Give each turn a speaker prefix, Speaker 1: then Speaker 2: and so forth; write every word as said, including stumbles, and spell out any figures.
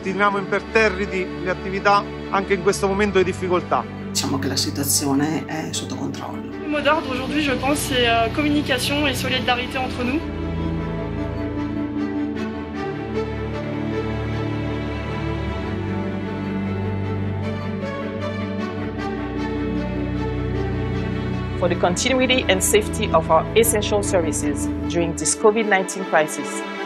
Speaker 1: Continuiamo imperterriti le attività anche in questo momento di difficoltà.
Speaker 2: Diciamo che la situazione è sotto controllo.
Speaker 3: Le mot d'ordre aujourd'hui, je pense, c'est euh, communication et solidarité entre nous.
Speaker 4: For the continuity and safety of our essential services during this COVID nineteen crisis.